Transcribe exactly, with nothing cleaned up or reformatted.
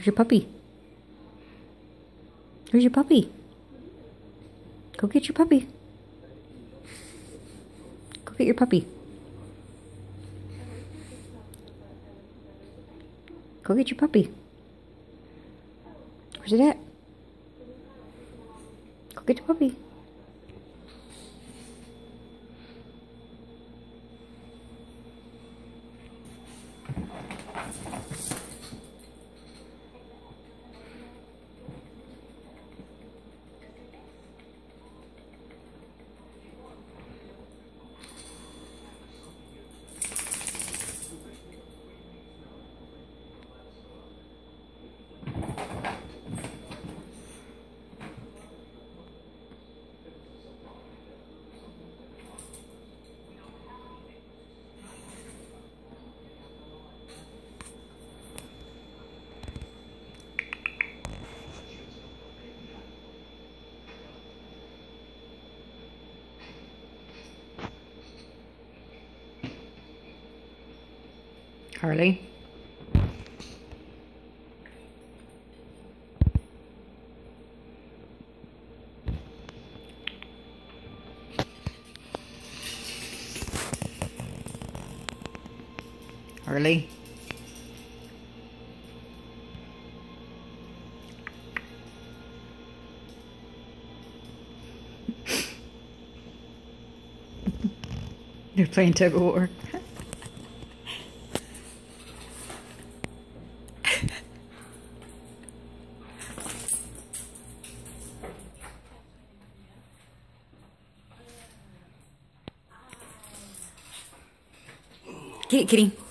your puppy? Where's your puppy? Go get your puppy. Go get your puppy. Go get your puppy. Where's it at? Go get your puppy. Harley. Harley. They're playing tug of war. Get it, kitty.